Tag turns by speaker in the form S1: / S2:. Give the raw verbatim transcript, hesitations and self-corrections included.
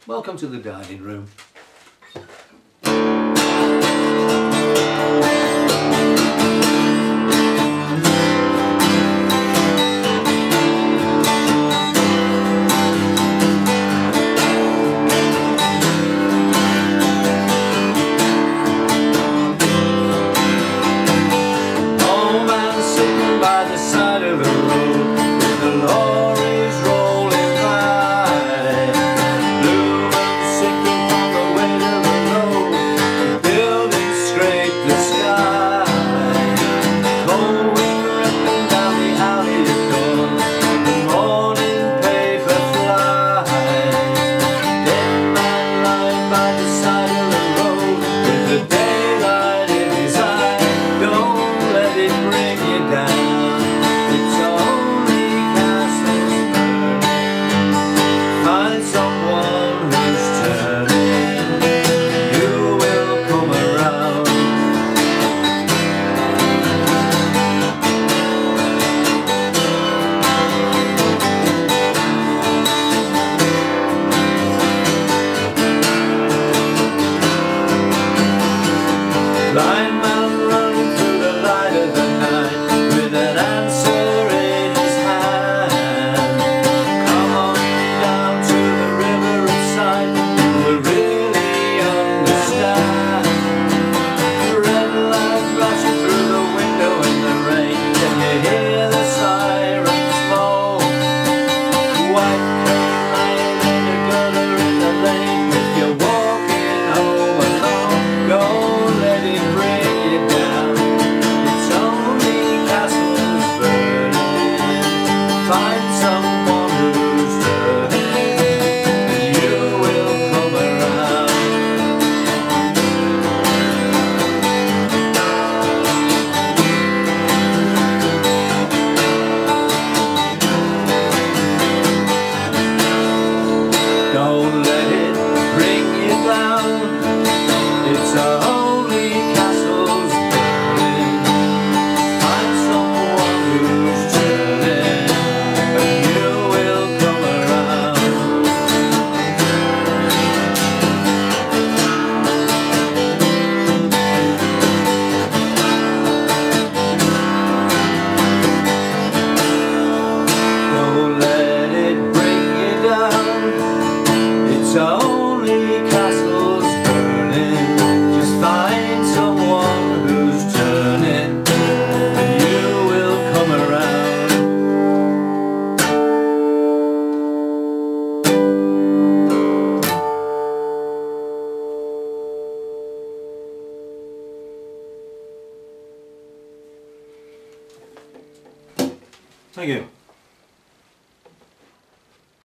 S1: Welcome to the dining room. Old man sitting by the side of the road with the lorries rolling by. Blue moon sinking from the weight of the load. The buildings scrape the sky. Cold wind ripping down the alley of dawn. The morning paper flies. Dead man lying by the side of the road with the daylight in his eye. Don't let it bring you down. It's only castles burning. Find someone who's turning. You will come around. Blind man running through the light of the night with an answer in his hand. Come on down to the river of sight, you will really understand. Red light flashing through the window in the rain. Can you hear the sirens moan? White curtain lying in the gutter in the lane. If you're walking home alone, don't let it bring you down. It's only castles burning. Find someone who's turning, and you will come around. Don't let it bring you down. It's only castles burning. Find someone who's turning, and you will come around. Don't let it bring you down. It's only castles burning. Just find someone who's turning, and you will come around. Thank you.